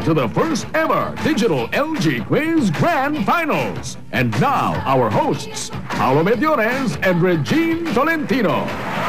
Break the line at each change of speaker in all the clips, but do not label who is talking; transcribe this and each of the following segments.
to the first ever digital LG Quiz Grand Finals. And now, our hosts, Paolo Bediones and Regine Tolentino.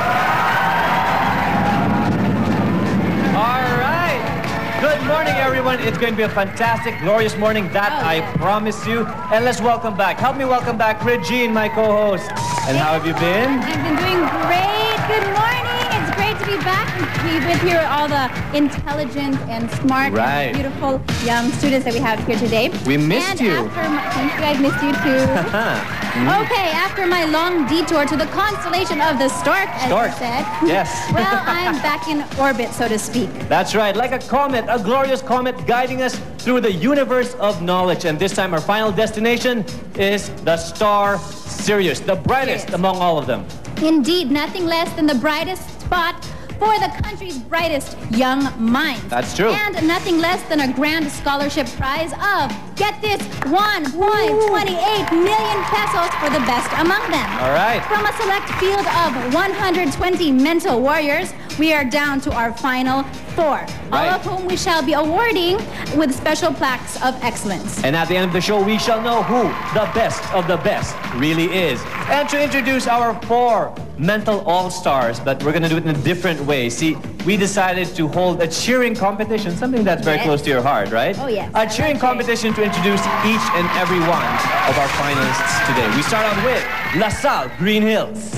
Good morning, everyone. It's going to be a fantastic, glorious morning, that I promise you. And let's welcome back. Help me welcome back Regine, my co-host. And how have you been?
I've been doing great. Good morning. It's great to be back with you, all the intelligent and smart and beautiful young students that we have here today.
We missed you.
Thank you. I've missed you too. Okay, after my long detour to the constellation of the stork, as you said.
Yes.
Well, I'm back in orbit, so to speak.
That's right. Like a comet, a glorious comet guiding us through the universe of knowledge. And this time our final destination is the star Sirius, the brightest among all of them.
Indeed, nothing less than the brightest spot for the country's brightest young minds.
That's true.
And nothing less than a grand scholarship prize of, get this, 1.28 million pesos for the best among them.
All right.
From a select field of 120 mental warriors, we are down to our final 4, all of whom we shall be awarding with special plaques of excellence.
And at the end of the show, we shall know who the best of the best really is. And to introduce our 4 mental all-stars, but we're going to do it in a different way. See, we decided to hold a cheering competition, something that's very close to your heart, right?
Oh, yes.
A cheering competition to introduce each and every one of our finalists today. We start out with La Salle, Greenhills.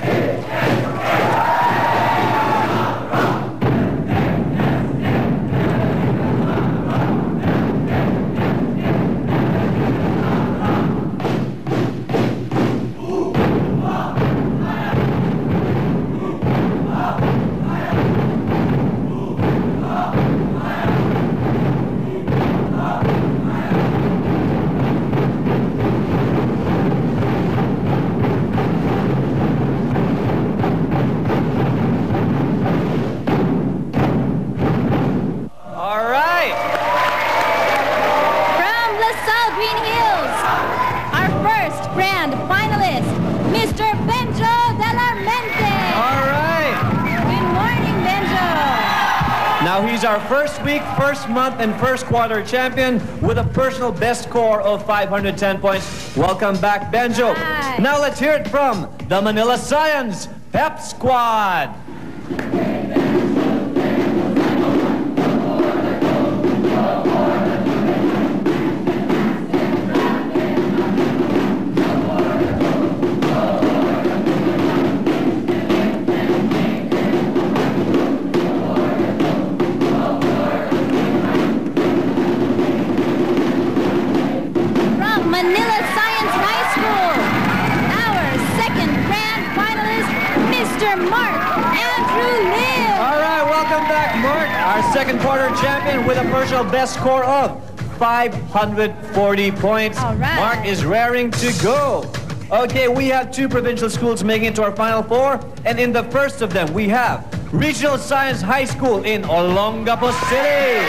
Mr. Benjo Delarmente.
All right.
Good morning, Benjo.
Now he's our first week, first month, and first quarter champion with a personal best score of 510 points. Welcome back, Benjo.
Hi.
Now let's hear it from the Manila Science Pep Squad. Our second quarter champion with a personal best score of 540 points.
All right.
Mark is raring to go. Okay, we have 2 provincial schools making it to our final 4. And in the first of them, we have Regional Science High School in Olongapo City.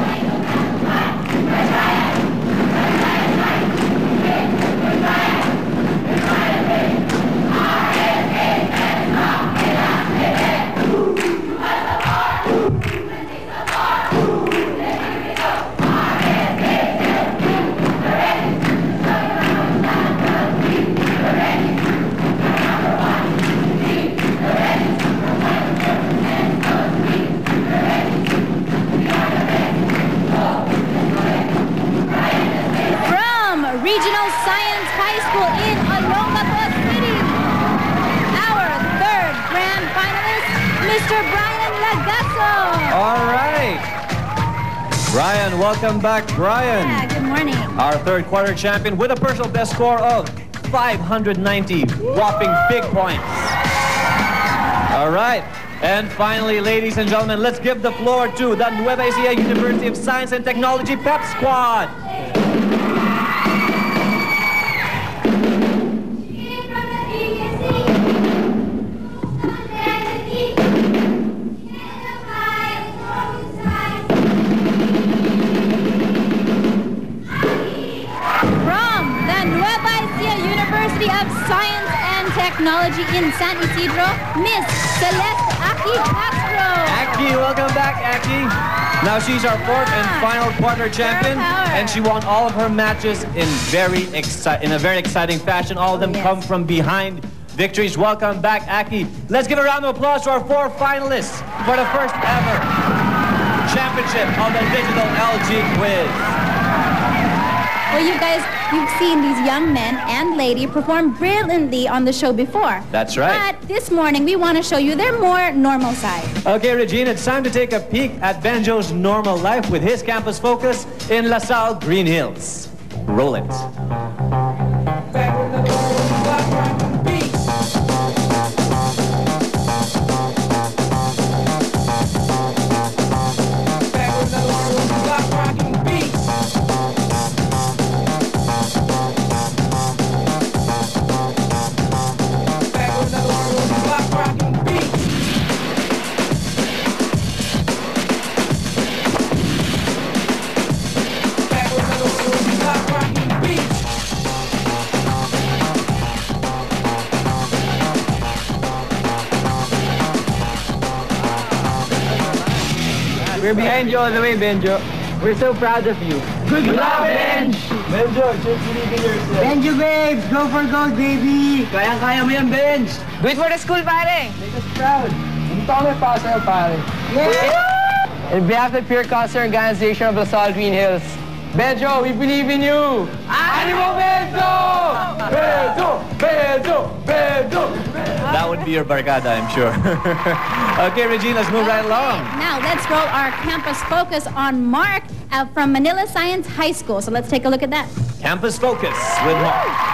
Regional Science High School in Olongapo City. Our 3rd grand finalist, Mr. Brian Lagason.
All right. Brian, welcome back, Brian.
Yeah, good morning.
Our 3rd quarter champion with a personal best score of 590 whopping big points. All right. And finally, ladies and gentlemen, let's give the floor to the Nueva Ecija University of Science and Technology Pep Squad.
Of Science and Technology in San Isidro, Miss Celeste Akee Castro.
Akee, welcome back, Akee. Now she's our fourth and final quarter champion, and she won all of her matches in a very exciting fashion. All of them come from behind victories. Welcome back, Akee. Let's give a round of applause to our 4 finalists for the first ever championship of the Digital LG Quiz.
Well, you guys, you've seen these young men and lady perform brilliantly on the show before.
That's right.
But this morning, we want to show you their more normal side.
Okay, Regine, it's time to take a peek at Benjo's normal life with his campus focus in Salle, Greenhills. Roll it.
We're behind you all the way, Benjo. We're so proud of you. Good luck, Benj!
Benjo, just believe in yourself.
Benjo, babes! Go for gold, baby!
Kayang-kaya mo yan, Benj!
Do it for the school, pare!
Make us proud! Hindi pa kami passer, pare.
Yeah! On behalf of the Peer Concert Organization of Salle Greenhills, Benjo, we believe in you! Animo, Benjo!
Benjo! Benjo! Benjo!
That would be your barkada, I'm sure. Okay, Regine, let's move right along.
Now, let's roll our campus focus on Mark from Manila Science High School. So let's take a look at that.
Campus focus with Mark.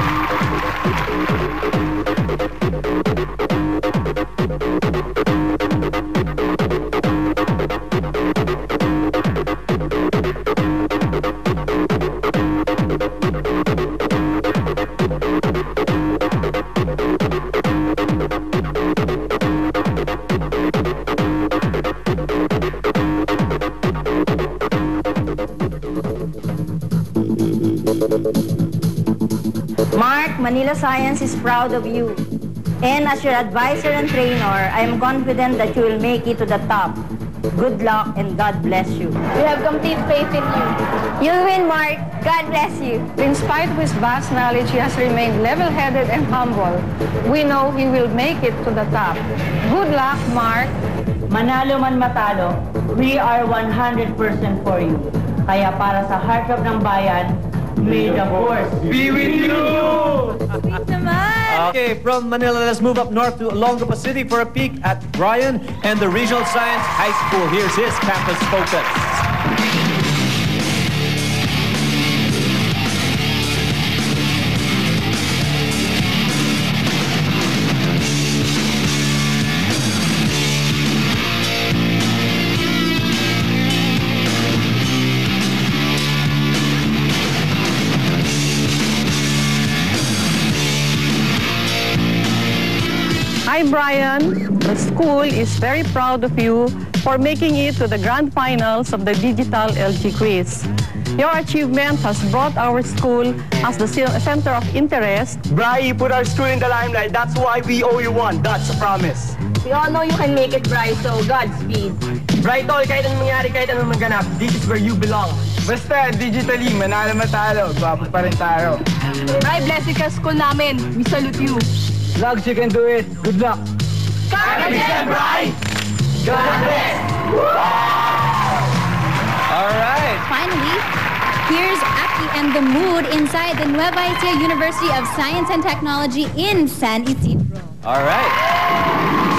Mark, Manila Science is proud of you. And as your advisor and trainer, I am confident that you will make it to the top. Good luck and God bless you.
We have complete faith in you.
You'll win, Mark. God bless you.
In spite of his vast knowledge, he has remained level-headed and humble. We know he will make it to the top. Good luck, Mark.
Manalo man matalo, we are 100% for you. Kaya para sa harap ng bayan, may the force
Be with you!
Sweet naman!
Okay, from Manila, let's move up north to Olongapo City for a peek at Brian and the Regional Science High School. Here's his campus focus.
Hi, Brian. The school is very proud of you for making it to the grand finals of the Digital LG Quiz. Your achievement has brought our school as the center of interest.
Bri, you put our school in the limelight. That's why we owe you one. That's a promise.
We all know you can make it, Bri, so Godspeed.
Bri, tol, kahit anong mangyari, kahit anong maganap, this is where you belong.
Basta, digitally, manalo matalo. Gwapo pa rin tayo.
Bri, bless you ka school namin. We salute you.
Lugs, you can do it. Good luck.
Kaya Bri! God bless!
All right.
Finally, here's Akee and the mood inside the Nueva Ecija University of Science and Technology in San Isidro.
All right.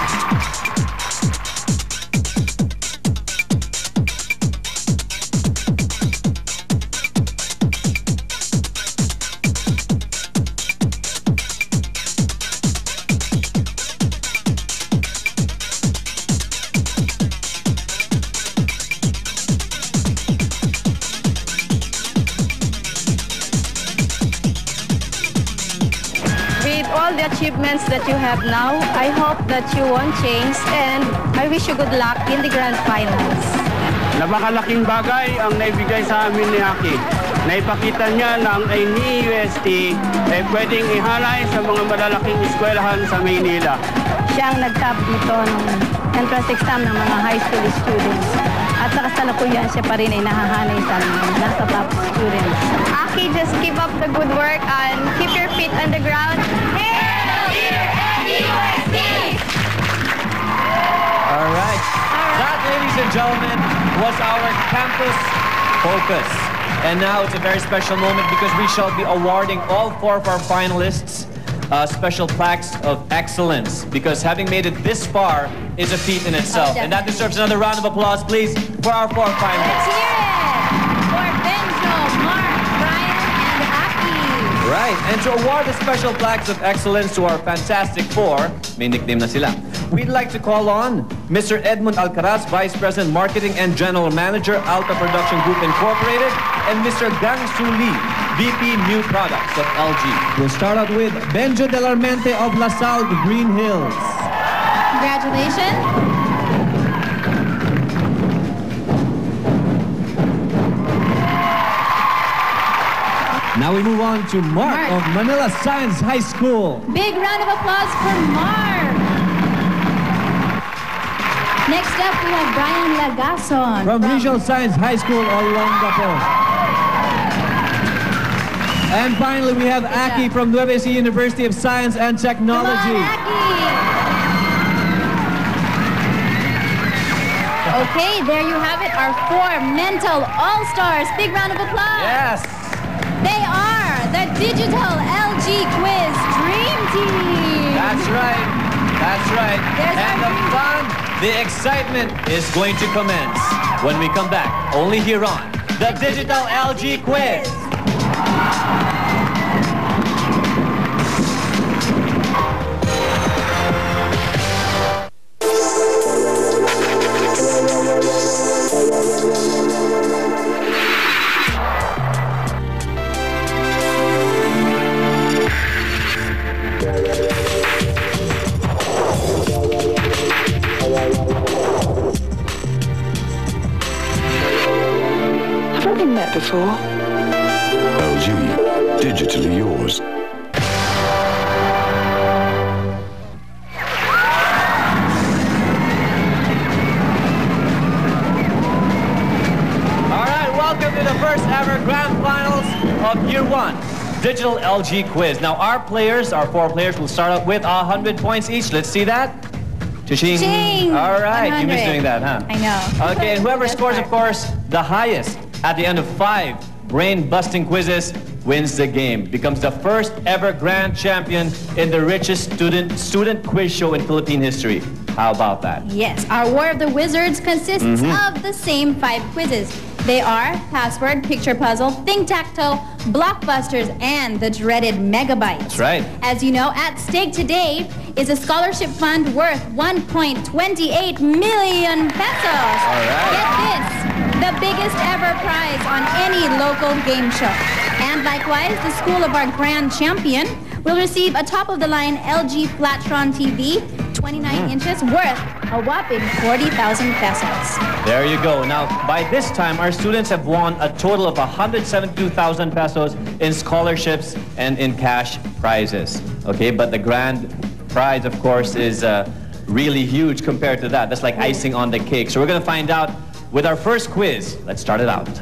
All the achievements that you have now, I hope that you won't change, and I wish you good luck in the grand finals.
Napakalaking bagay ang naibigay sa amin ni Akee. Naipakita niya na ang NEUST ay pwedeng ihalay sa mga malalaking eskwelahan sa Maynila.
Siya ang nag-top dito ng entrance exam ng mga high school students.
At sa kasalukuyan, siya pa rin ay nahahanay sa nasa top students.
Akee, just keep up the good work and keep your feet on the ground.
All right. That, ladies and gentlemen, was our campus focus. And now it's a very special moment because we shall be awarding all 4 of our finalists special plaques of excellence, because having made it this far is a feat in itself. And that deserves another round of applause, please, for our 4 finalists.
Let's hear it for Benjo, Mark, Brian, and Akee.
Right, and to award the special plaques of excellence to our fantastic 4, may nickname na sila, we'd like to call on Mr. Edmund Alcaraz, Vice President Marketing and General Manager, ALTA Production Group Incorporated, and Mr. Gang Su Lee, VP New Products of LG. We'll start out with Benjo Delarmente of Salle, Greenhills.
Congratulations.
Now we move on to Mark of Manila Science High School.
Big round of applause for Mark. Next up, we have Brian Lagason.
From Regional Science High School-Olongapo. And finally, we have Akee from Nueva Ecija University of Science and Technology.
Come on, Akee. Okay, there you have it, our 4 mental all-stars. Big round of applause.
Yes.
They are the Digital LG Quiz Dream Team.
That's right. That's right. And the fun, the excitement is going to commence when we come back, only here on the Digital LG Quiz.
Have we met before?
LG, digitally yours.
Welcome to the first ever Grand Finals of Year 1, Digital LG Quiz. Now our players, our 4 players, will start out with 100 points each. Let's see that. Cha-ching.
Ching.
All right,
100.
you missed doing that, huh?
I know.
Okay, and whoever scores, of course, the highest at the end of 5 brain-busting quizzes wins the game, becomes the first ever grand champion in the richest student quiz show in Philippine history. How about that?
Yes, our War of the Wizards consists of the same 5 quizzes. They are Password, Picture Puzzle, Think-Tacto, Blockbusters, and the dreaded Megabyte.
That's right.
As you know, at stake today is a scholarship fund worth 1.28 million pesos.
All right.
Get this, the biggest ever prize on any local game show. And likewise, the school of our grand champion will receive a top-of-the-line LG Flatron TV, 29 inches, worth a whopping 40,000 pesos.
There you go. Now, by this time, our students have won a total of 172,000 pesos in scholarships and in cash prizes. Okay, but the grand prize, of course, is really huge compared to that. That's like icing on the cake. So we're going to find out with our first quiz. Let's start it out.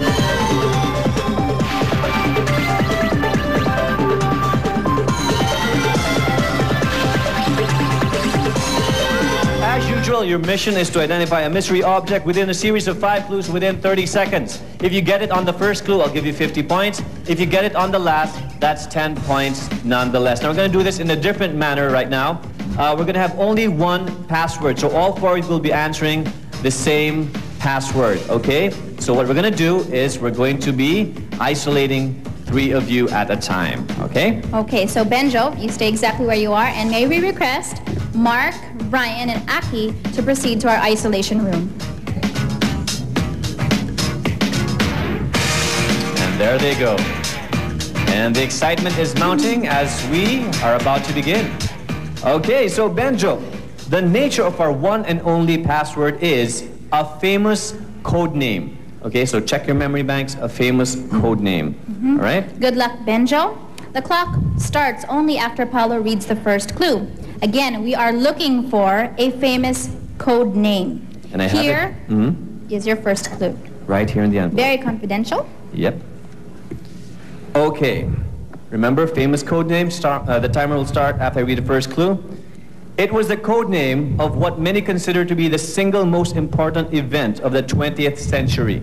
As usual, your mission is to identify a mystery object within a series of 5 clues within 30 seconds. If you get it on the first clue, I'll give you 50 points. If you get it on the last, that's 10 points nonetheless. Now, we're going to do this in a different manner right now. We're going to have only one password, so all 4 of you will be answering the same password, okay? So what we're going to do is we're going to be isolating 3 of you at a time, okay?
Okay, so Benjo, you stay exactly where you are, and may we request Mark, Brian, and Akee to proceed to our isolation room.
And there they go. And the excitement is mounting as we are about to begin. Okay, so Benjo, the nature of our one and only password is a famous code name. Okay, so check your memory banks, a famous code name. All right?
Good luck, Benjo. The clock starts only after Paolo reads the first clue. Again, we are looking for a famous code name.
And I
Here
have it.
is your first clue.
Right here in the envelope.
Very confidential.
Yep. Okay. Remember, famous code name. The timer will start after I read the first clue. It was the code name of what many consider to be the single most important event of the 20th century.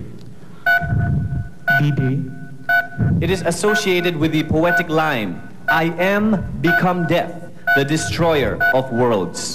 D-Day.
It is associated with the poetic line, I am become death, the destroyer of worlds.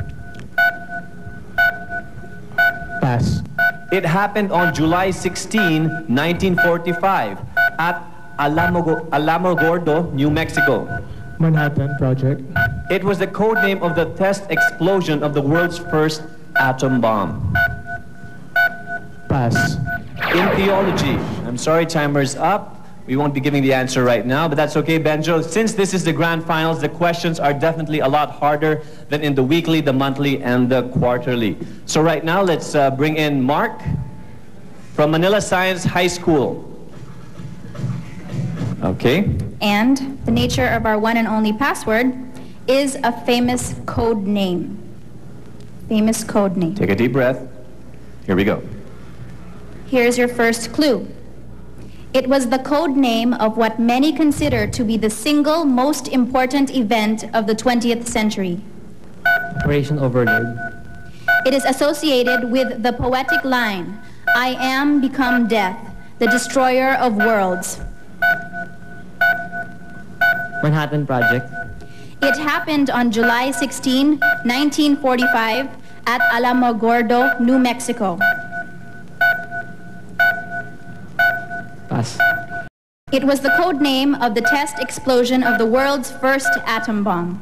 Pass.
It happened on July 16, 1945 at Alamogordo, New Mexico.
Manhattan Project.
It was the code name of the test explosion of the world's first atom bomb.
Pass.
In theology, I'm sorry, timer's up. We won't be giving the answer right now, but that's okay, Benjo. Since this is the grand finals, the questions are definitely a lot harder than in the weekly, the monthly, and the quarterly. So right now, let's bring in Mark from Manila Science High School. Okay.
And the nature of our one and only password is a famous code name. Famous code name.
Take a deep breath. Here we go.
Here's your first clue. It was the code name of what many consider to be the single most important event of the 20th century.
Operation Overlord.
It is associated with the poetic line, I am become death, the destroyer of worlds.
Manhattan Project.
It happened on July 16, 1945 at Alamogordo, New Mexico.
Pass.
It was the code name of the test explosion of the world's first atom bomb.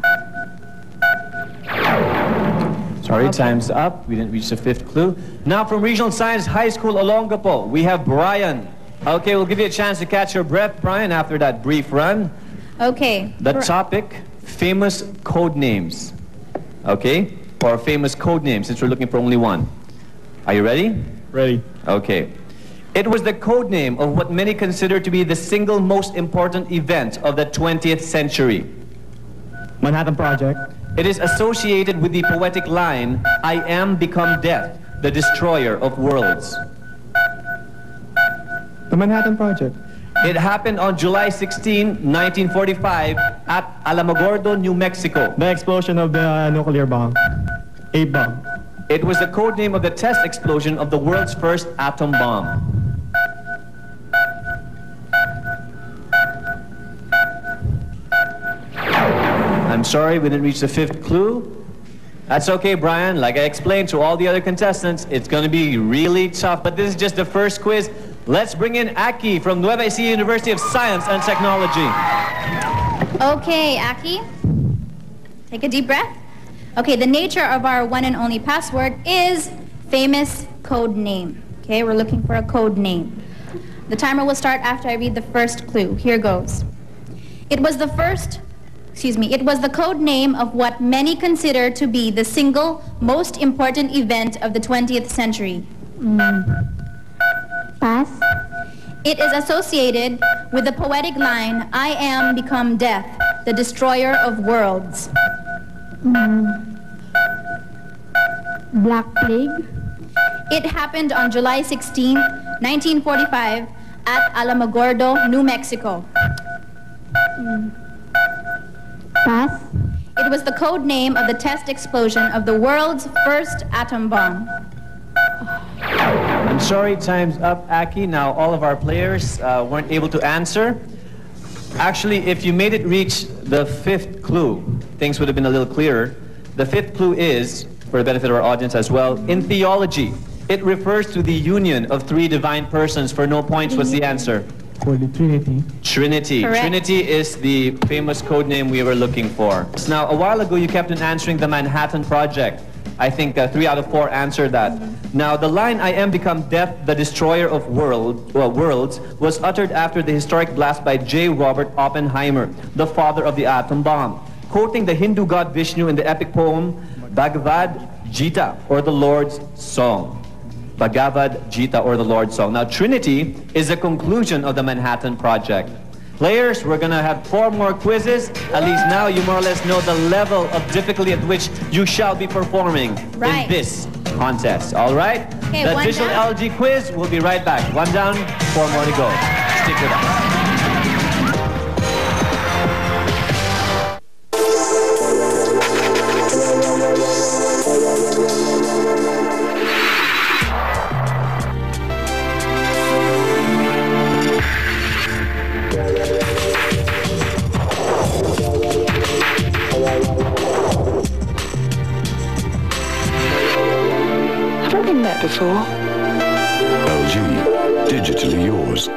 Sorry, time's up. We didn't reach the fifth clue. Now from Regional Science High School, Olongapo, we have Brian. Okay, we'll give you a chance to catch your breath, Brian, after that brief run.
Okay.
The topic, famous code names. Okay? Or famous code names, since we're looking for only one. Are you ready?
Ready.
Okay. It was the code name of what many consider to be the single most important event of the 20th century.
Manhattan Project.
It is associated with the poetic line, I am become death, the destroyer of worlds.
The Manhattan Project.
It happened on July 16, 1945 at Alamogordo, New Mexico.
The explosion of the nuclear bomb. A-bomb.
It was the code name of the test explosion of the world's first atom bomb. I'm sorry, we didn't reach the fifth clue. That's okay, Brian. Like I explained to all the other contestants, it's going to be really tough, but this is just the first quiz. Let's bring in Akee from Nueva Ecija University of Science and Technology.
Okay, Akee. Take a deep breath. Okay, the nature of our one and only password is famous code name. Okay, we're looking for a code name. The timer will start after I read the first clue. Here goes. It was the code name of what many consider to be the single most important event of the 20th century.
Pass.
It is associated with the poetic line, I am become death, the destroyer of worlds.
Black Plague.
It happened on July 16, 1945 at Alamogordo, New Mexico.
Pass.
It was the code name of the test explosion of the world's first atom bomb.
I'm sorry, time's up, Akee. Now, all of our players weren't able to answer. Actually, if you made it reach the fifth clue, things would have been a little clearer. The fifth clue is, for the benefit of our audience as well, in theology, it refers to the union of three divine persons. For no points, what's the answer?
Holy Trinity.
Trinity.
Correct.
Trinity is the famous code name we were looking for. Now, a while ago, you kept on answering the Manhattan Project. I think 3 out of 4 answered that. Now, the line, I am become death, the destroyer of worlds, was uttered after the historic blast by J. Robert Oppenheimer, the father of the atom bomb, quoting the Hindu god Vishnu in the epic poem Bhagavad Gita, or the Lord's Song. Bhagavad Gita, or the Lord's Song. Now, Trinity is the conclusion of the Manhattan Project. Players, we're going to have 4 more quizzes. At least now you more or less know the level of difficulty at which you shall be performing in this contest. All right?
Okay,
The
one
digital
down.
LG quiz. We'll be right back. 1 down, 4 more to go. Stick with us.
Before? LG, digitally yours.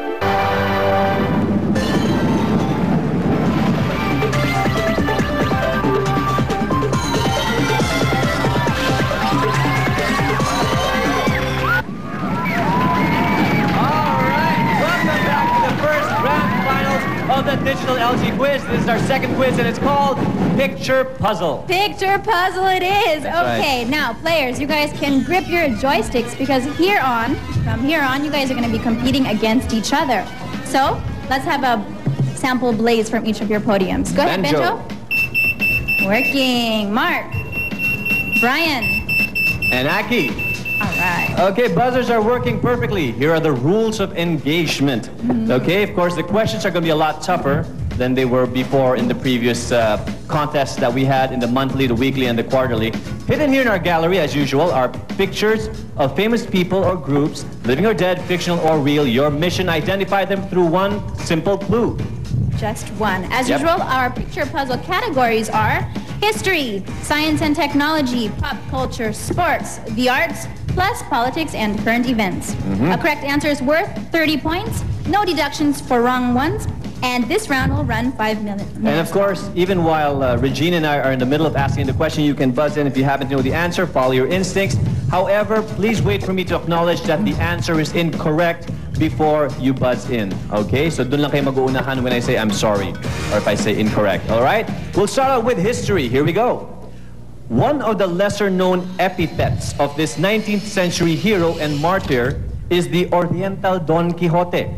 Of the digital LG quiz. This is our second quiz, and it's called Picture Puzzle.
Picture puzzle it is.
That's
Okay,
right.
now players, you guys can grip your joysticks because from here on, you guys are going to be competing against each other. So let's have a sample blaze from each of your podiums. Go ahead,
Benjo.
Benjo. Working. Mark. Brian.
And Akee.
All right.
Okay, buzzers are working perfectly. Here are the rules of engagement. Okay, of course, the questions are going to be a lot tougher than they were before in the previous contests that we had in the monthly, the weekly, and the quarterly. Hidden here in our gallery, as usual, are pictures of famous people or groups, living or dead, fictional or real. Your mission, identify them through one simple clue.
Just one. As
Yep.
usual, our picture puzzle categories are history, science and technology, pop culture, sports, the arts, plus politics and current events. A correct answer is worth 30 points, no deductions for wrong ones, and this round will run 5 minutes.
And of course, even while Regine and I are in the middle of asking the question, you can buzz in if you happen to know the answer, follow your instincts. However, please wait for me to acknowledge that the answer is incorrect before you buzz in. Okay? So dun lang kayo mag-uunahan when I say I'm sorry, or if I say incorrect. All right? We'll start out with history. Here we go. One of the lesser-known epithets of this 19th century hero and martyr is the Oriental Don Quixote.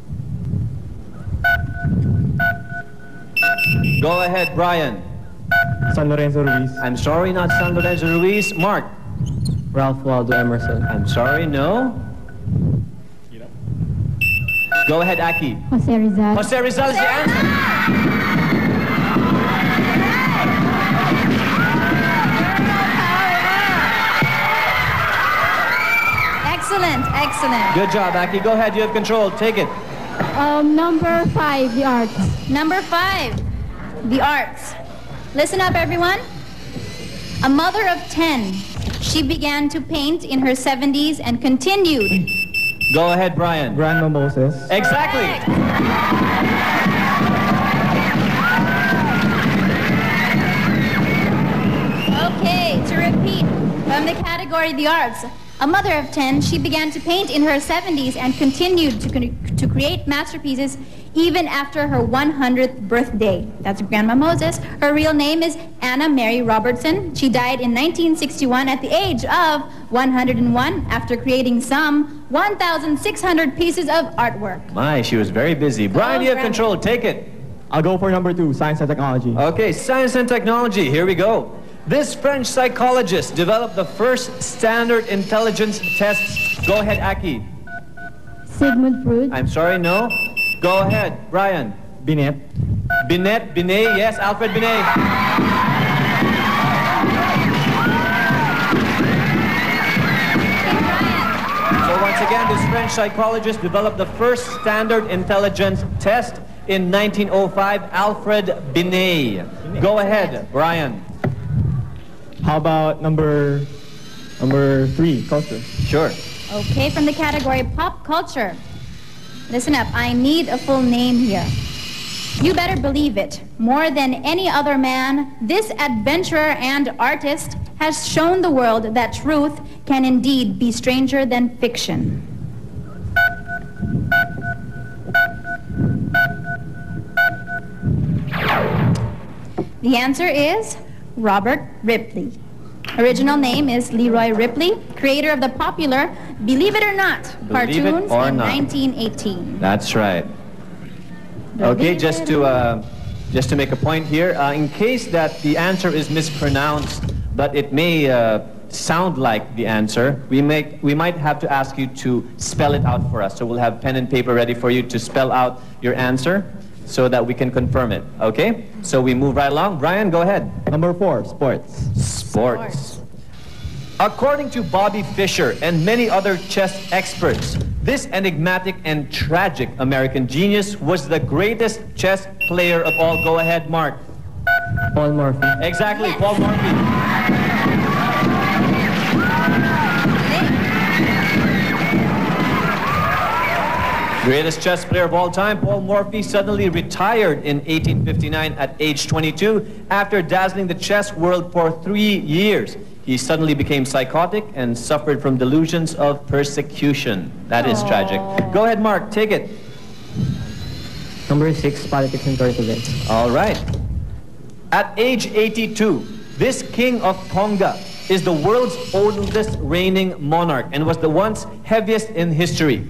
Go ahead, Brian.
San Lorenzo Ruiz.
I'm sorry, not San Lorenzo Ruiz. Mark.
Ralph Waldo Emerson.
I'm sorry, no. Go ahead, Akee.
Jose Rizal.
Jose Rizal is the answer.
Excellent, excellent.
Good job, Akee. Go ahead, you have control. Take it.
Number 5, the arts.
Number 5, the arts. Listen up, everyone. A mother of 10, she began to paint in her 70s and continued.
Go ahead, Brian.
Grandma Moses.
Exactly.
Okay, to repeat, from the category the arts, a mother of 10, she began to paint in her 70s and continued to create masterpieces even after her 100th birthday. That's Grandma Moses. Her real name is Anna Mary Robertson. She died in 1961 at the age of 101 after creating some 1,600 pieces of artwork.
My, she was very busy. Brian, you have control. Take it.
I'll go for number 2, science and technology.
Okay, science and technology. Here we go. This French psychologist developed the first standard intelligence test. Go ahead, Akee.
Sigmund Freud.
I'm sorry, no. Go ahead, Brian.
Binet.
Binet, yes, Alfred Binet. So once again, this French psychologist developed the first standard intelligence test in 1905, Alfred Binet. Go ahead, Brian.
How about number 3, culture?
Sure.
Okay, from the category pop culture. Listen up, I need a full name here. You better believe it. More than any other man, this adventurer and artist has shown the world that truth can indeed be stranger than fiction. The answer is Robert Ripley. Original name is Leroy Ripley, creator of the popular Believe It or Not cartoons in 1918.
That's right. Okay, just to make a point here, in case that the answer is mispronounced, but it may sound like the answer, we might have to ask you to spell it out for us. So we'll have pen and paper ready for you to spell out your answer so that we can confirm it. Okay? So we move right along. Brian, go ahead.
Number 4, sports.
Sports. According to Bobby Fischer and many other chess experts, this enigmatic and tragic American genius was the greatest chess player of all. Go ahead, Mark.
Paul Morphy.
Exactly, yes. Paul Morphy. Greatest chess player of all time, Paul Morphy suddenly retired in 1859 at age 22 after dazzling the chess world for 3 years. He suddenly became psychotic and suffered from delusions of persecution. That is tragic. Go ahead, Mark, take it.
Number 6, politics and current events.
All right. At age 82, this king of Tonga is the world's oldest reigning monarch and was the once heaviest in history.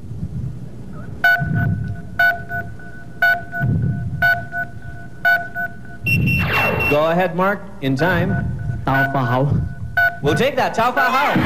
Go ahead, Mark, in time.
Tao Pa Hao.
We'll take that. Tao Pa Hao.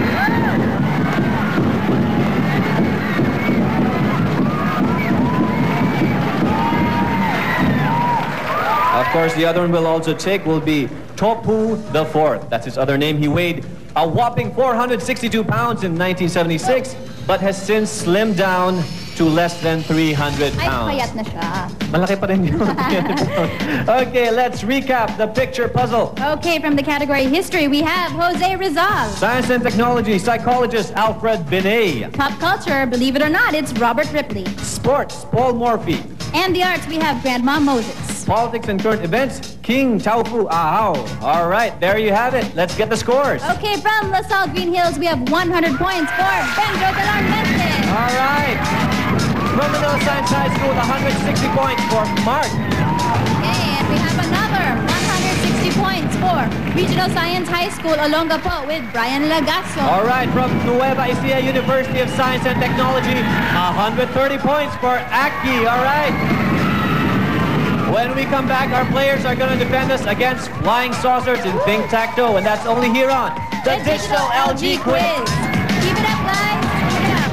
Of course, the other one we'll also take will be Topu IV. That's his other name. He weighed a whopping 462 pounds in 1976, but has since slimmed down to less than 300 pounds.
Ay, payat na siya.
Malaki pa rin yun. Okay, let's recap the picture puzzle.
Okay, from the category history, we have Jose Rizal.
Science and technology, psychologist Alfred Binet.
Pop culture, believe it or not, it's Robert Ripley.
Sports, Paul Morphy.
And the arts, we have Grandma Moses.
Politics and current events, King Taufu Ahau. All right, there you have it. Let's get the scores.
Okay, from LaSalle Greenhills, we have 100 points for Benjo Delarmente.
All right. From Manila Science High School, 160 points for Mark.
Okay, and we have another 160 points for Regional Science High School, Olongapo, with Brian Lagason.
All right, from Nueva, Ecija University of Science and Technology, 130 points for Akee. All right. When we come back, our players are going to defend us against flying saucers in Think-Tac-Toe, and that's only here on the Digital LG Quiz.
Keep it up, guys. Keep it up.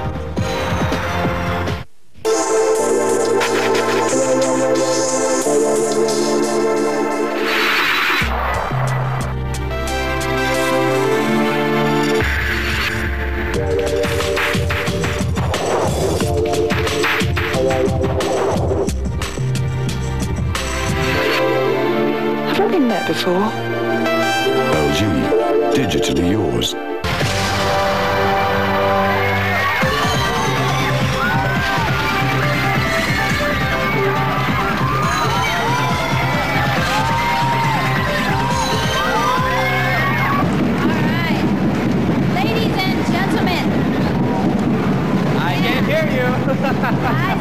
Have I been there before? LG, digitally yours.
I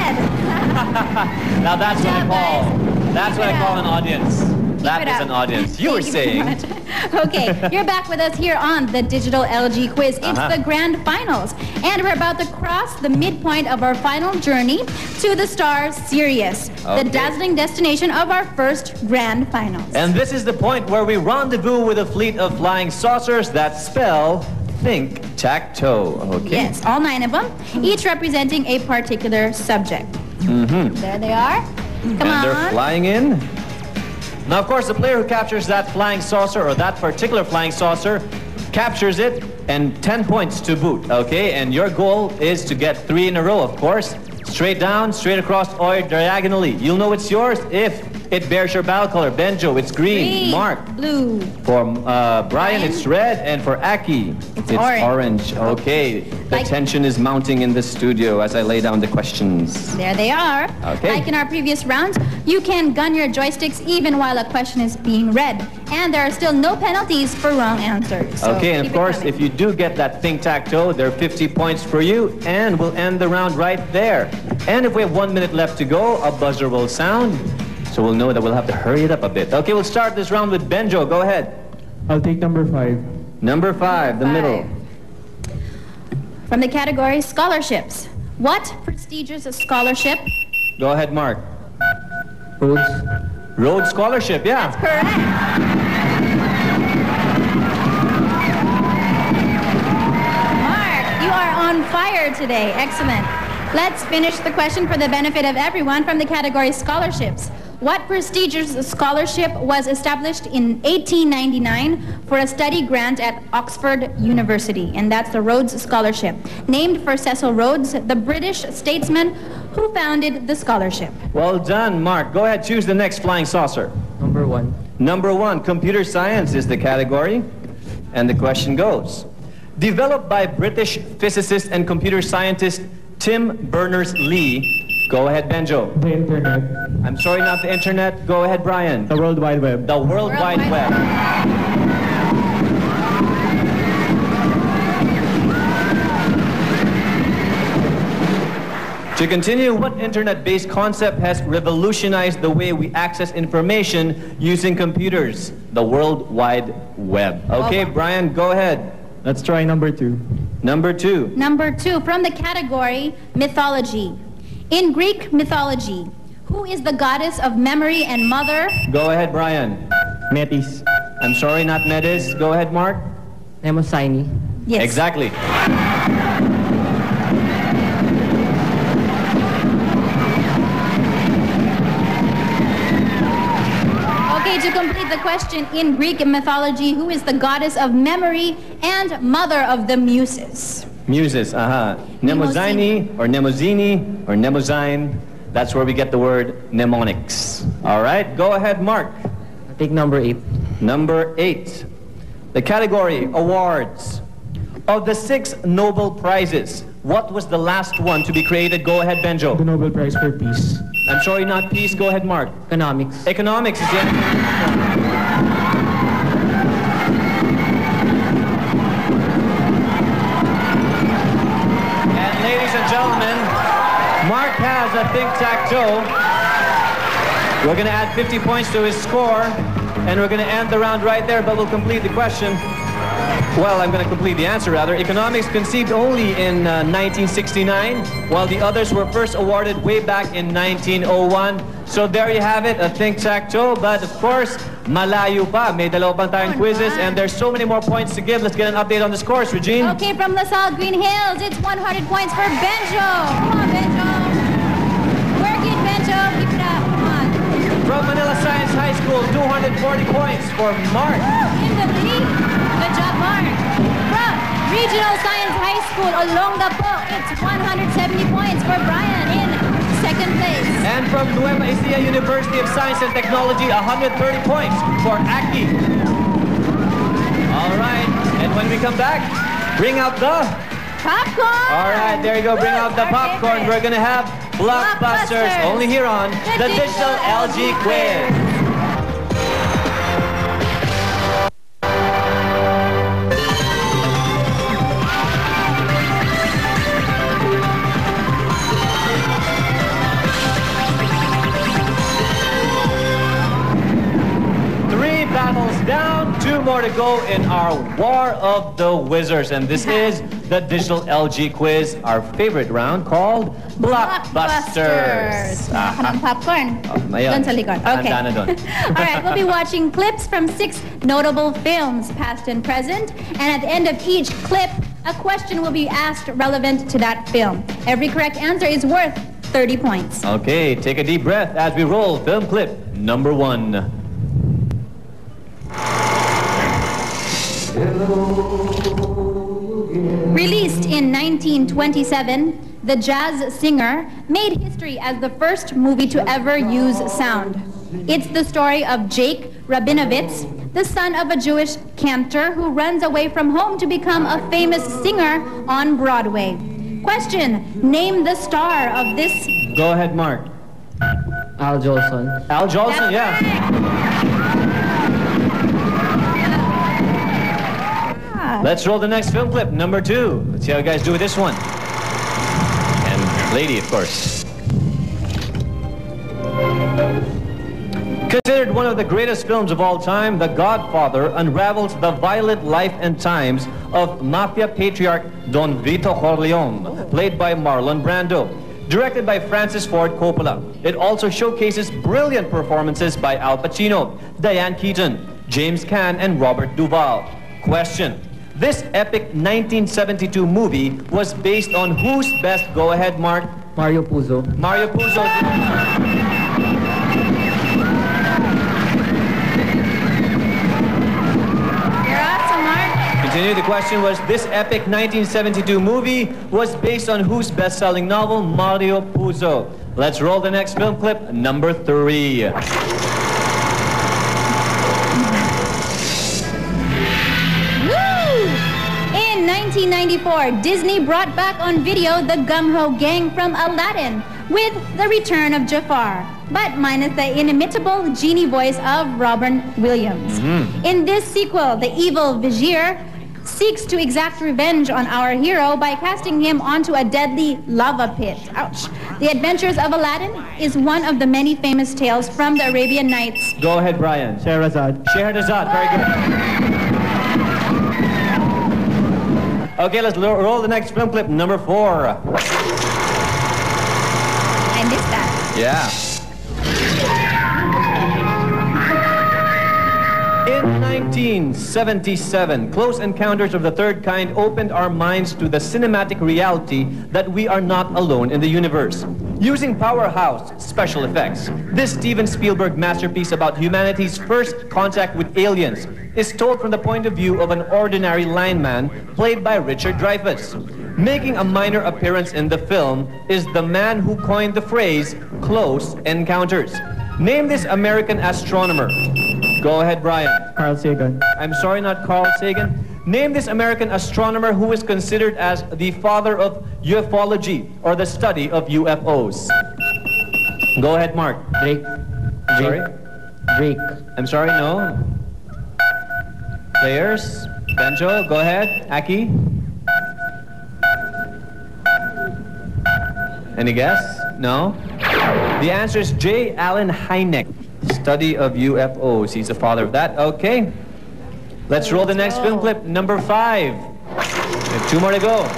said.
Now that's what I call. That's what I call an audience. That is an audience. You were saying.
Okay, you're back with us here on the Digital LG Quiz. It's the grand finals, and we're about to cross the midpoint of our final journey to the Star Sirius, the dazzling destination of our first grand finals.
And this is the point where we rendezvous with a fleet of flying saucers that spell Think-Tac-Toe. Okay.
Yes, all 9 of them, each representing a particular subject. There they are. Come on.
They're flying in. Now, of course, the player who captures that flying saucer or that particular flying saucer captures it and 10 points to boot, okay? And your goal is to get 3 in a row, of course. Straight down, straight across, or diagonally. You'll know it's yours if it bears your battle color. Benjo, it's green. Mark.
Blue.
For Brian, it's red. And for Akee, it's orange. Okay. The tension is mounting in the studio as I lay down the questions.
There they are.
Okay.
Like in our previous rounds, you can gun your joysticks even while a question is being read. And there are still no penalties for wrong answers. So
okay, and of course, if you do get that Think-Tac-Toe, there are 50 points for you, and we'll end the round right there. And if we have 1 minute left to go, a buzzer will sound. So we'll know that we'll have to hurry it up a bit. Okay, we'll start this round with Benjo. Go ahead.
I'll take number 5.
Number 5, the middle.
From the category scholarships. What prestigious scholarship?
Go ahead, Mark.
Rhodes.
Rhodes Scholarship, yeah.
That's correct. on fire today. Excellent. Let's finish the question for the benefit of everyone from the category scholarships. What prestigious scholarship was established in 1899 for a study grant at Oxford University? And that's the Rhodes Scholarship, named for Cecil Rhodes, the British statesman who founded the scholarship.
Well done, Mark. Go ahead, choose the next flying saucer.
Number 1.
Number 1, computer science is the category. And the question goes, developed by British physicist and computer scientist Tim Berners-Lee. Go ahead, Benjo.
The internet.
I'm sorry, not the internet. Go ahead, Brian.
The World Wide Web.
The World Wide Web. To continue, what internet-based concept has revolutionized the way we access information using computers? The World Wide Web. Okay, Brian, go ahead.
Let's try number 2.
Number 2.
Number 2, from the category mythology. In Greek mythology, who is the goddess of memory and mother?
Go ahead, Brian.
Metis.
I'm sorry, not Metis. Go ahead, Mark.
Mnemosyne.
Yes.
Exactly.
Okay, to complete the question, in Greek mythology, who is the goddess of memory and mother of the muses?
Muses, Mnemosyne or Mnemozine or Mnemosyne. That's where we get the word mnemonics. All right, go ahead, Mark.
I'll take number 8.
Number 8. The category, awards. Of the 6 Nobel Prizes, what was the last one to be created? Go ahead, Benjo.
The Nobel Prize for Peace.
I'm sorry, not peace. Go ahead, Mark.
Economics.
Economics is the answer. Ladies and gentlemen, Mark has a tic-tac-toe. We're going to add 50 points to his score, and we're going to end the round right there, but we'll complete the question. Well, I'm going to complete the answer, rather. Economics conceived only in 1969, while the others were first awarded way back in 1901. So there you have it, a tic-tac-toe, but of course, malayo pa. May dalawa pang tayong quizzes, and there's so many more points to give. Let's get an update on the scores, Regine.
Okay, from LaSalle Greenhills, it's 100 points for Benjo. Come on, Benjo. Work it, Benjo. Keep it up. Come on.
From Manila Science High School, 240 points for Mark.
In the lead. Good job, Mark. From Regional Science High School, Olongapo, it's 170 points for Brian in second place.
And from Nueva Ecija University of Science and Technology, 130 points for Akee. All right, and when we come back, bring out the
popcorn.
All right, there you go. Bring out the popcorn. We're gonna have Blockbusters only here on the Digital LG Quiz. Down, 2 more to go in our War of the Wizards. And this is the Digital LG Quiz, our favorite round called Blockbusters.
Popcorn.
Doon
sa likod. Okay. All right, we'll be watching clips from 6 notable films, past and present. And at the end of each clip, a question will be asked relevant to that film. Every correct answer is worth 30 points.
Okay, take a deep breath as we roll film clip number 1.
Released in 1927, The Jazz Singer made history as the first movie to ever use sound. It's the story of Jake Rabinovitz, the son of a Jewish cantor who runs away from home to become a famous singer on Broadway. Question, name the star of this...
Go ahead, Mark.
Al Jolson.
Al Jolson, Let's roll the next film clip, number 2. Let's see how you guys do with this one. And lady, of course. Considered one of the greatest films of all time, The Godfather unravels the violent life and times of mafia patriarch Don Vito Corleone, played by Marlon Brando. Directed by Francis Ford Coppola. It also showcases brilliant performances by Al Pacino, Diane Keaton, James Caan, and Robert Duvall. Question. This epic 1972 movie was based on whose best? Go ahead, Mark.
Mario Puzo.
Mario Puzo.
You're awesome, Mark.
Continue. The question was, this epic 1972 movie was based on whose best-selling novel? Mario Puzo. Let's roll the next film clip, number 3.
In 1994, Disney brought back on video the Gumho gang from Aladdin with the return of Jafar, but minus the inimitable genie voice of Robin Williams. In this sequel, the evil Vizier seeks to exact revenge on our hero by casting him onto a deadly lava pit. Ouch. The Adventures of Aladdin is one of the many famous tales from the Arabian Nights.
Go ahead, Brian.
Sherazad.
Scheherazade, very good. Okay, let's roll the next film clip, number 4.
I missed that.
Yeah. In 1977, Close Encounters of the Third Kind opened our minds to the cinematic reality that we are not alone in the universe. Using powerhouse special effects, this Steven Spielberg masterpiece about humanity's first contact with aliens is told from the point of view of an ordinary lineman played by Richard Dreyfuss. Making a minor appearance in the film is the man who coined the phrase Close Encounters. Name this American astronomer. Go ahead, Brian.
Carl Sagan.
I'm sorry, not Carl Sagan. Name this American astronomer who is considered as the father of ufology, or the study of UFOs. Go ahead, Mark.
Drake.
Sorry?
Drake.
I'm sorry, no. Players. Benjo, go ahead. Akee. Any guess? No? The answer is J. Allen Hynek. Study of UFOs. He's the father of that. Okay. Let's roll the next film clip, number 5. We have 2 more to go.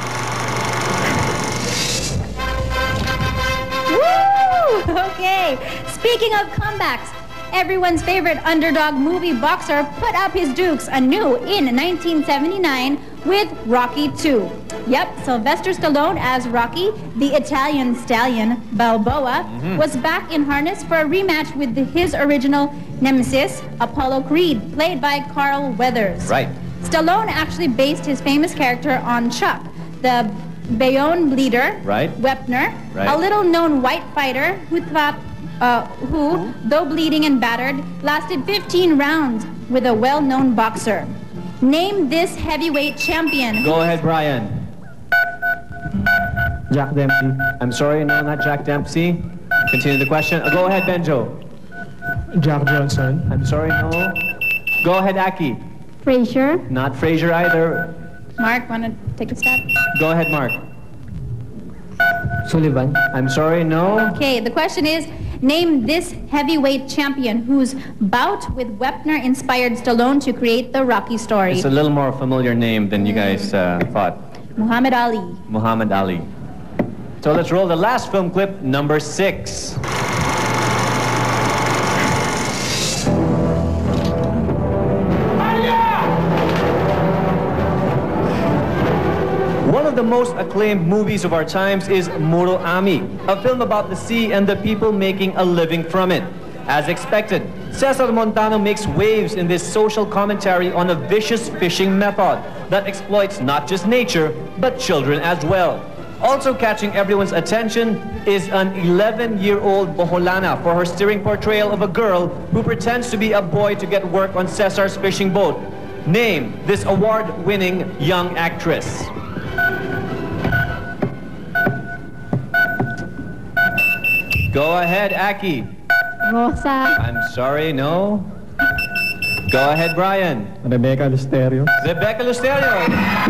Woo! Okay. Speaking of comebacks, everyone's favorite underdog movie boxer put up his dukes anew in 1979 with Rocky II. Yep, Sylvester Stallone as Rocky, the Italian stallion Balboa, was back in harness for a rematch with his original nemesis, Apollo Creed, played by Carl Weathers.
Right.
Stallone actually based his famous character on Chuck, the Bayonne bleeder,
Right.
Wepner,
Right.
a little-known white fighter who though bleeding and battered, lasted 15 rounds with a well-known boxer. Name this heavyweight champion.
Go ahead, Brian.
Jack Dempsey.
I'm sorry, no, not Jack Dempsey. Continue the question. Go ahead, Benjo.
Jack Johnson.
I'm sorry, no. Go ahead, Akee.
Frazier.
Not Frazier either.
Mark, want to take a stab?
Go ahead, Mark.
Sullivan.
I'm sorry, no.
Okay, the question is, name this heavyweight champion whose bout with Wepner inspired Stallone to create the Rocky story.
It's a little more familiar name than you guys thought.
Muhammad Ali.
Muhammad Ali. So let's roll the last film clip, number 6. One of the most acclaimed movies of our times is Muro Ami, a film about the sea and the people making a living from it. As expected, Cesar Montano makes waves in this social commentary on a vicious fishing method that exploits not just nature, but children as well. Also catching everyone's attention is an 11-year-old Boholana for her stirring portrayal of a girl who pretends to be a boy to get work on Cesar's fishing boat. Name this award-winning young actress. Go ahead, Akee.
Rosa.
I'm sorry, no. Go ahead, Brian.
Rebecca Lusterio.
Rebecca Lusterio.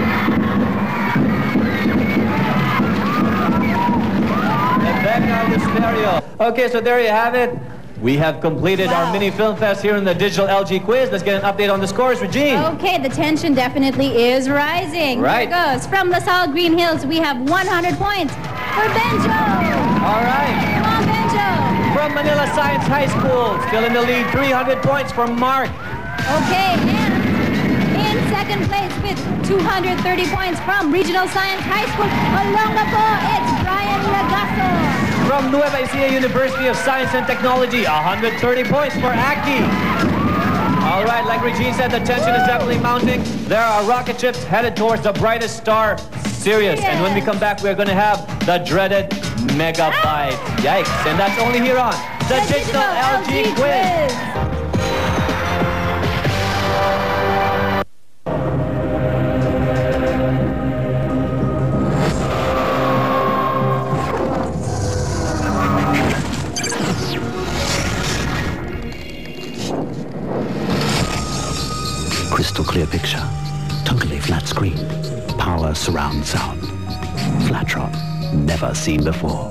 Rebecca Lusterio. Okay, so there you have it. We have completed our mini film fest here in the digital LG quiz. Let's get an update on the scores, Regine.
Okay, the tension definitely is rising.
Right.
Here goes. From LaSalle Greenhills, we have 100 points for Benjo.
All right.
Come on, Benjo.
From Manila Science High School, still in the lead, 300 points from Mark.
Okay, and in second place with 230 points from Regional Science High School, Olongapo, it's Brian Lagason.
From Nueva Ecija University of Science and Technology, 130 points for Akee. All right, like Regine said, the tension is definitely mounting. There are rocket ships headed towards the brightest star, Sirius. And when we come back, we're going to have the dreaded Megabyte. Yikes. And that's only here on the Digital LG Quiz.
Crystal clear picture, totally flat screen, power surround sound, flat drop, never seen before.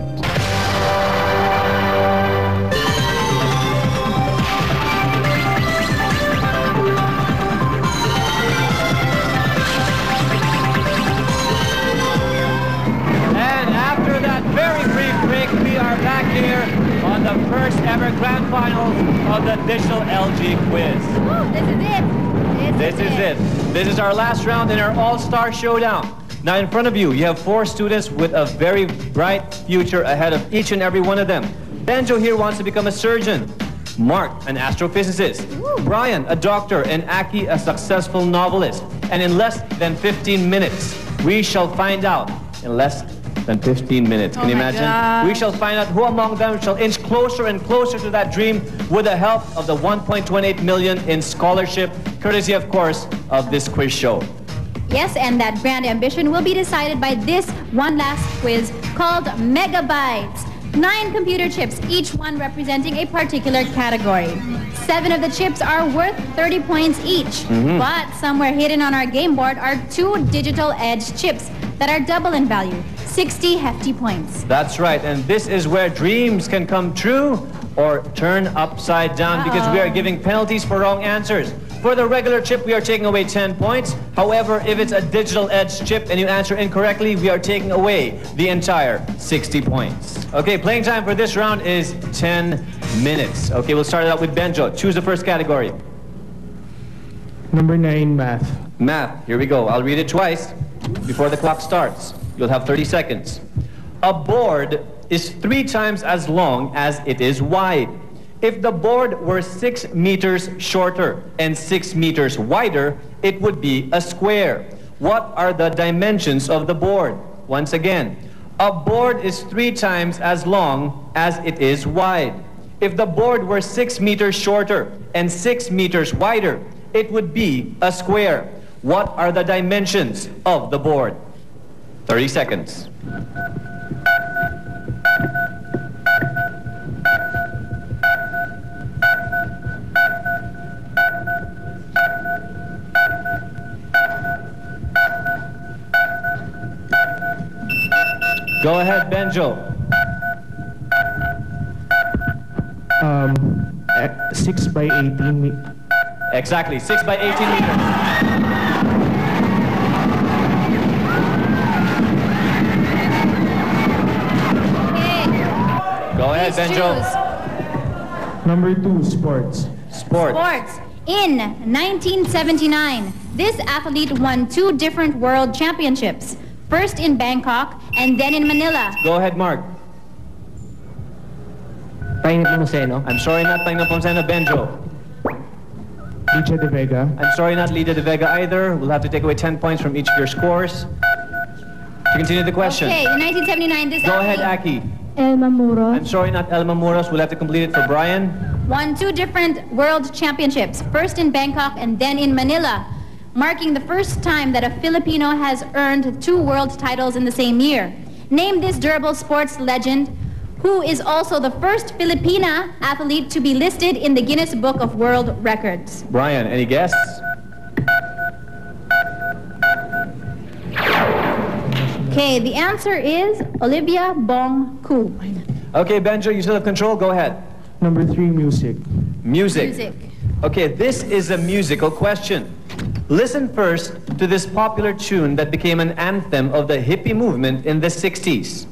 And after that very brief break, we are back here on the first ever grand finals of the Digital LG Quiz.
Ooh, this is it.
This is it. This is our last round in our all-star showdown. Now in front of you, you have 4 students with a very bright future ahead of each and every one of them. Benjo here wants to become a surgeon. Mark, an astrophysicist. Brian, a doctor. And Akee, a successful novelist. And in less than 15 minutes, we shall find out. In less than 15 minutes. Can you imagine?
God.
We shall find out who among them shall inch closer and closer to that dream with the help of the 1.28 million in scholarship, courtesy, of course, of this quiz show.
Yes, and that grand ambition will be decided by this one last quiz called Megabytes. 9 computer chips, each one representing a particular category. 7 of the chips are worth 30 points each. But somewhere hidden on our game board are 2 digital edge chips that are double in value, 60 hefty points.
That's right, and this is where dreams can come true or turn upside down because we are giving penalties for wrong answers. For the regular chip, we are taking away 10 points. However, if it's a digital edge chip and you answer incorrectly, we are taking away the entire 60 points. Okay, playing time for this round is 10 minutes. Okay, we'll start it out with Benjo. Choose the first category.
Number 9, math.
Math. Here we go. I'll read it twice before the clock starts. You'll have 30 seconds. A board is 3 times as long as it is wide. If the board were 6 meters shorter and 6 meters wider, it would be a square. What are the dimensions of the board? Once again, a board is 3 times as long as it is wide. If the board were 6 meters shorter and 6 meters wider, it would be a square. What are the dimensions of the board? 30 seconds. Go ahead, Benjo.
6 by 18.
Exactly, 6 by 18 meters. Go ahead, Benjo.
Number 2, sports.
Sports. In 1979, this athlete won 2 different world championships. First in Bangkok and then in Manila.
Go ahead, Mark. I'm sorry, not Paino Pomseno, Benjo.
Lidia de Vega.
I'm sorry, not Lidia de Vega either. We'll have to take away 10 points from each of your scores. To continue the question.
Okay, in 1979, this
Go ahead,
athlete
Akee.
Elma Muros.
I'm sorry, not Elma Muros. We'll have to complete it for Brian.
won 2 different world championships, first in Bangkok and then in Manila, marking the first time that a Filipino has earned 2 world titles in the same year. Name this durable sports legend, who is also the first Filipina athlete to be listed in the Guinness Book of World Records.
Brian, any guess?
Okay, the answer is Olivia Bong Koo.
Okay, Benjo, you still have control. Go ahead.
Number 3, music.
Music. Okay, this is a musical question. Listen first to this popular tune that became an anthem of the hippie movement in the 60s.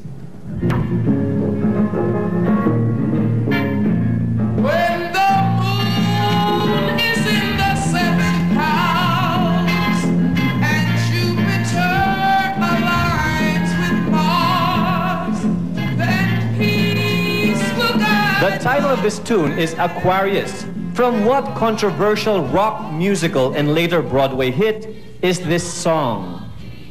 When the moon is in the 7th house
of this tune is Aquarius. From what controversial rock musical and later Broadway hit is this song?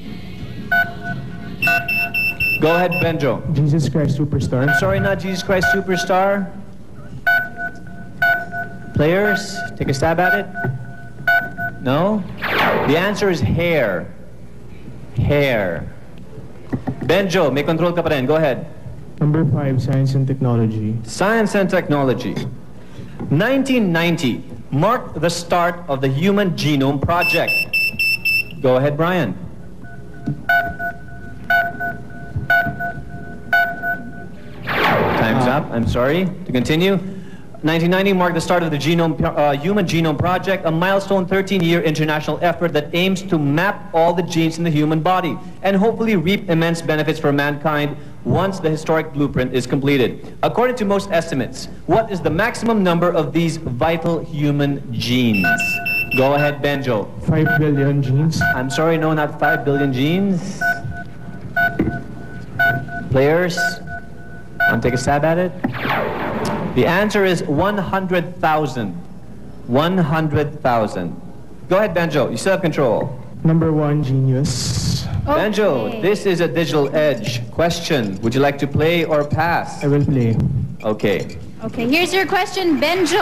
Go ahead, Benjo.
Jesus Christ Superstar.
I'm sorry, not Jesus Christ Superstar. Players, take a stab at it. No? The answer is Hair. Hair. Benjo, may control ka pa rin. Go ahead.
Number 5, Science and Technology.
Science and Technology. 1990 marked the start of the Human Genome Project. Go ahead, Brian. Time's up. I'm sorry. To continue. 1990 marked the start of the Human Genome Project, a milestone 13-year international effort that aims to map all the genes in the human body and hopefully reap immense benefits for mankind once the historic blueprint is completed. According to most estimates, what is the maximum number of these vital human genes? Go ahead, Benjo.
5 billion genes.
I'm sorry, no, not 5 billion genes. Players, want to take a stab at it? The answer is 100,000. 100,000. Go ahead, Benjo. You still have control.
Number 1, Genius.
Okay.
Benjo, this is a digital edge question. Would you like to play or pass?
I will play.
Okay.
Okay, here's your question, Benjo.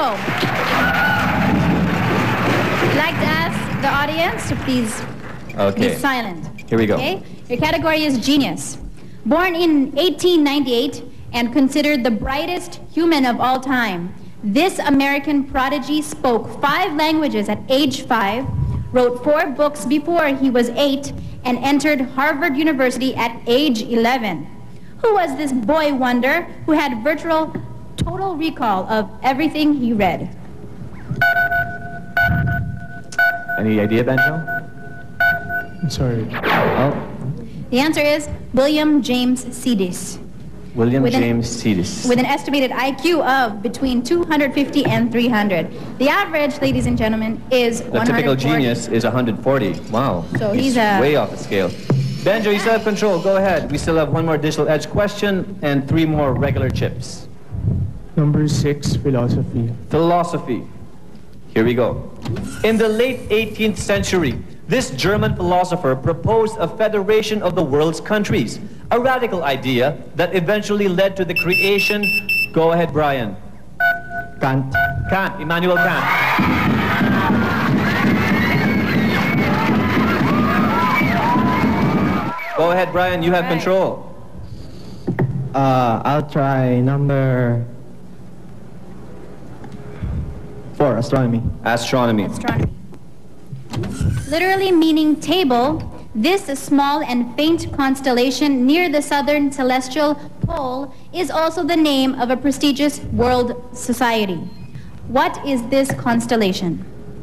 I'd like to ask the audience to please be silent.
Here we go.
Okay? Your category is genius. Born in 1898 and considered the brightest human of all time, this American prodigy spoke 5 languages at age 5, wrote 4 books before he was 8, and entered Harvard University at age 11. Who was this boy wonder who had virtual total recall of everything he read?
Any idea, Benjo?
I'm sorry.
Oh.
The answer is William James Sidis.
William James Sidis.
With an estimated IQ of between 250 and 300. The average, ladies and gentlemen, is 140.
The typical genius is 140. Wow.
So he's
way off the scale. Benjo, you still have control. Go ahead. We still have 1 more digital edge question and 3 more regular chips.
Number 6, Philosophy.
Philosophy. Here we go. In the late 18th century, this German philosopher proposed a federation of the world's countries, a radical idea that eventually led to the creation... Go ahead, Brian.
Kant.
Kant, Immanuel Kant. Go ahead, Brian, you have control.
I'll try number 4, Astronomy.
Astronomy.
Astronomy. Literally meaning table, this small and faint constellation near the southern celestial pole is also the name of a prestigious world society. What is this constellation?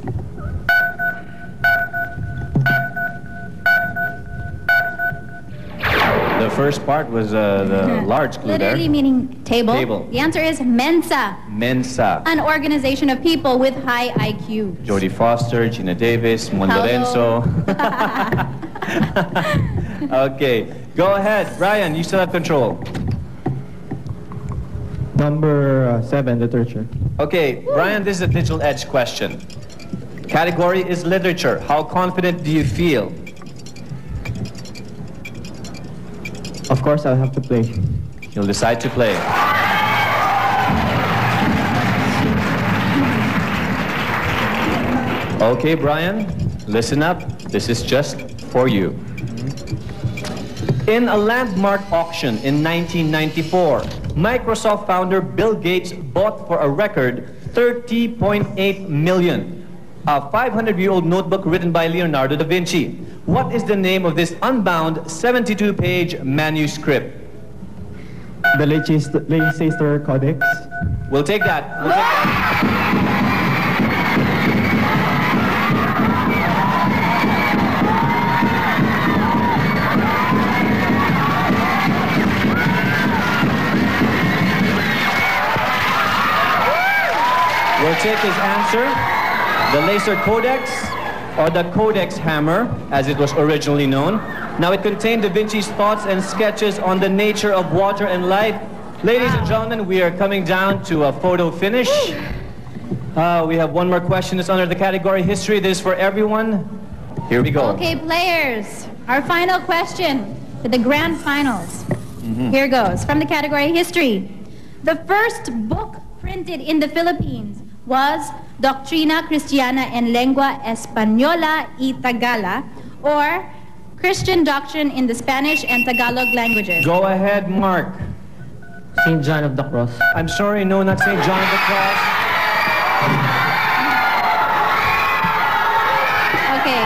The first part was the large clue there.
Literally meaning table.
Table.
The answer is Mensa,
Mensa.
an organization of people with high IQ.
Jodie Foster, Gina Davis, Mon Lorenzo. Okay, go ahead. Brian, you still have control.
Number 7, Literature.
Okay, Brian, this is a digital edge question. Category is literature. How confident do you feel?
Of course, I'll have to play.
You'll decide to play. Okay, Brian, listen up. This is just for you. In a landmark auction in 1994, Microsoft founder Bill Gates bought for a record $30.8 million, a 500-year-old notebook written by Leonardo da Vinci. What is the name of this unbound 72-page manuscript?
The Leicester Codex.
We'll take that. We'll take that. We'll take his answer. The Leicester Codex, or the Codex Hammer, as it was originally known. Now, it contained Da Vinci's thoughts and sketches on the nature of water and light. Ladies and gentlemen, we are coming down to a photo finish. We have one more question. It's under the category history. This is for everyone. Here we go.
Okay, players. Our final question for the grand finals. Here goes. From the category history. The first book printed in the Philippines was Doctrina Cristiana en Lengua Española y Tagala, or Christian Doctrine in the Spanish and Tagalog languages.
Go ahead, Mark.
St. John of the Cross.
I'm sorry, no, not St. John of the Cross.
Okay.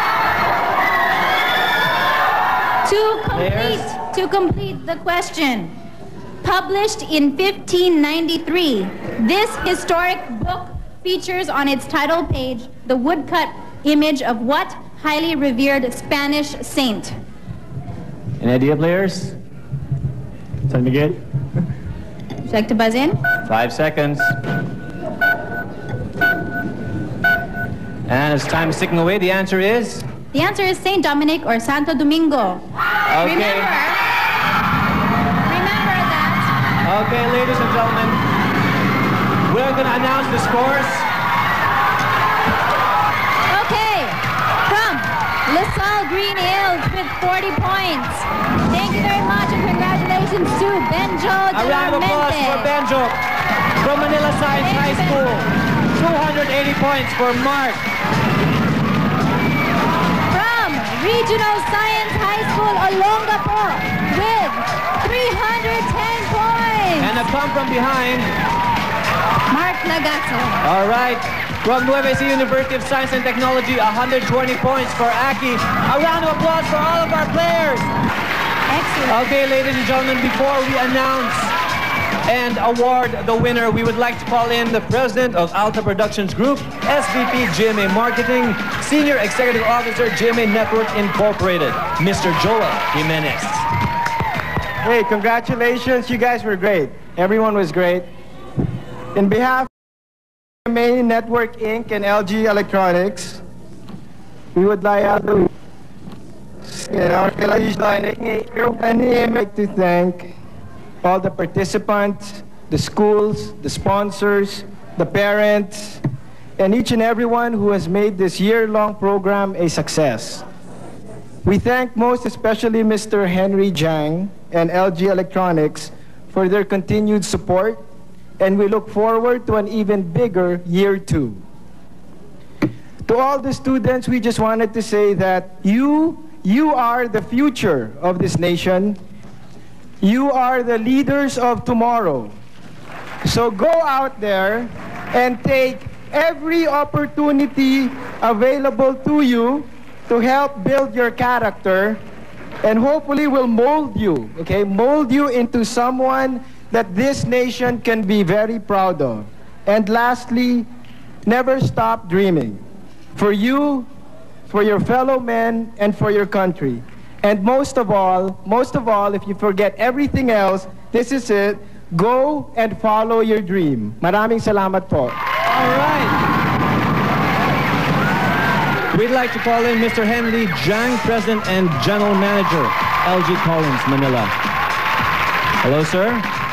To complete the question, published in 1593, this historic book features on its title page the woodcut image of what highly revered Spanish saint?
Any idea, players?
San Miguel.
Would you like to buzz in?
5 seconds. And it's time to signal away. The answer is?
The answer is Saint Dominic or Santo Domingo.
Okay.
Remember that.
Okay, ladies and gentlemen, we're going to announce the scores.
Okay, from LaSalle Greenhills with 40 points. Thank you very much and congratulations to Benjo
A round of applause for Benjo from Manila Science High School. 280 points for Mark.
From Regional Science High School, Olongapo with 310 points.
And a come from behind.
Mark Lagason.
All right. From Nueva Ecija University of Science and Technology, 120 points for Akee. A round of applause for all of our players.
Excellent.
Okay, ladies and gentlemen, before we announce and award the winner, we would like to call in the president of ALTA Productions Group, SVP GMA Marketing, Senior Executive Officer GMA Network Incorporated, Mr. Joel Jimenez.
Hey, congratulations. You guys were great. Everyone was great. In behalf of GMA Network Inc. and LG Electronics, we would like to thank all the participants, the schools, the sponsors, the parents, and each and everyone who has made this year-long program a success. We thank most especially Mr. Henry Jang and LG Electronics for their continued support, and we look forward to an even bigger year 2. To all the students, we just wanted to say that you are the future of this nation. You are the leaders of tomorrow. So go out there and take every opportunity available to you to help build your character, and hopefully will mold you, okay? Mold you into someone that this nation can be very proud of. And lastly, never stop dreaming. For you, for your fellow men, and for your country. And most of all, if you forget everything else, this is it. Go and follow your dream. Maraming salamat po.
All right. We'd like to call in Mr. Henry Jang, President and General Manager, LG Collins, Manila. Hello, sir.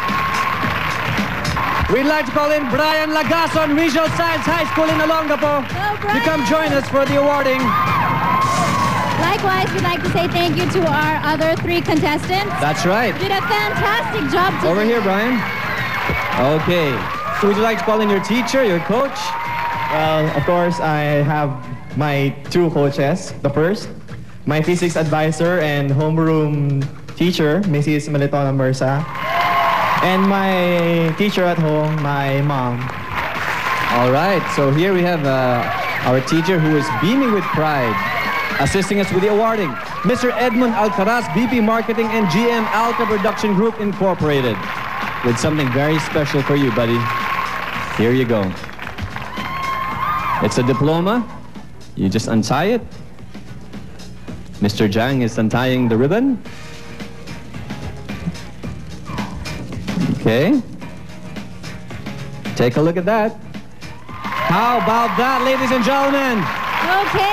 We'd like to call in Brian Lagason, Regional Science High School in Olongapo.
Hello, Brian.
To come join us for the awarding.
Likewise, we'd like to say thank you to our other 3 contestants.
That's right.
You did a fantastic job today.
Over here, Brian. Okay. So would you like to call in your teacher, your coach?
Well, of course, I have my 2 coaches. The first, my physics advisor and homeroom teacher, Mrs. Melitona Mersa. And my teacher at home, my mom.
All right. So here we have our teacher who is beaming with pride, assisting us with the awarding, Mr. Edmund Alcaraz, VP Marketing and GM ALTA Production Group Incorporated, with something very special for you, buddy. Here you go. It's a diploma. You just untie it. Mr. Jang is untying the ribbon. Okay. Take a look at that. How about that, ladies and gentlemen?
Okay,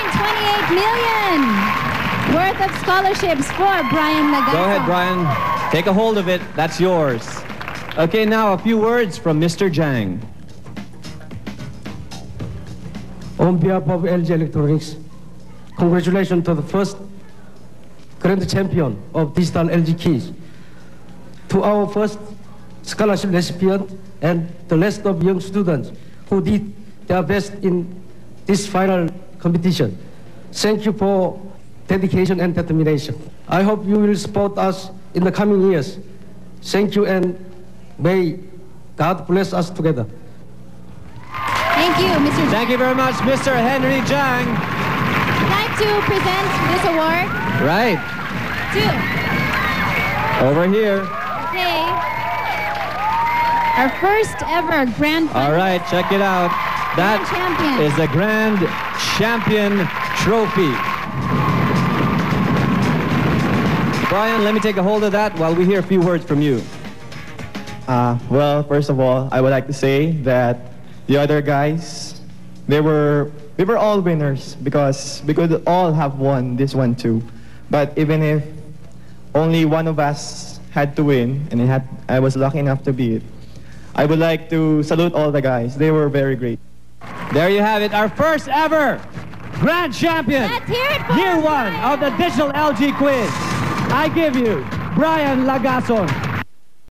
1.28 million worth of scholarships for Brian Lagason.
Go ahead, Brian. Take a hold of it. That's yours. Okay, now a few words from Mr. Jang.
On behalf of LG Electronics, congratulations to the first grand champion of digital LG keys, to our first scholarship recipient, and the rest of young students who did their best in this final competition. Thank you for dedication and determination. I hope you will support us in the coming years. Thank you, and may God bless us together.
Thank you, Mr. Jang.
Thank you very much, Mr. Henry Jang.
I'd like to present this award
Right.
to...
Over here.
Okay. Our first ever grand final.
All right, check it out. That
champion.
is the Grand Champion Trophy. Brian, let me take a hold of that while we hear a few words from you.
Well, first of all, I would like to say that the other guys, we were all winners because we could all have won this one too. But even if only one of us had to win, and I was lucky enough to be it, I would like to salute all the guys. They were very great.
There you have it, our first ever Grand Champion.
Let's hear it for
Year one of the Digital LG Quiz. I give you Brian Lagason.